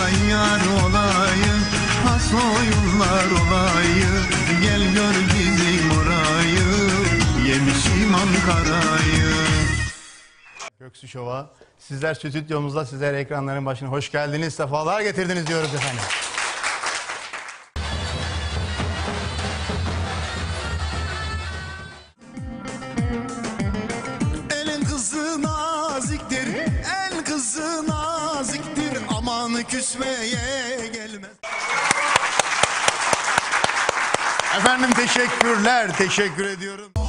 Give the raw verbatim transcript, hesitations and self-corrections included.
Vay yar olayım, has oyunlar olayım. Gel gör bizim orayı, yemişim Ankara'yı. Göksu Şov'a, sizler stüdyomuzda, sizler ekranların başına hoş geldiniz, sefalar getirdiniz diyoruz efendim. Elin kızı naziktir, el kızı naziktir, aman küsmeye gelmez. Efendim teşekkürler, teşekkür ediyorum.